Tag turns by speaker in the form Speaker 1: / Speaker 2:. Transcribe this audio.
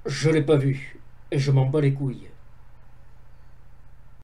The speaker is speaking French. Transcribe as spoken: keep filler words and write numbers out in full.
Speaker 1: Je l'ai pas vu. Et je m'en bats les couilles.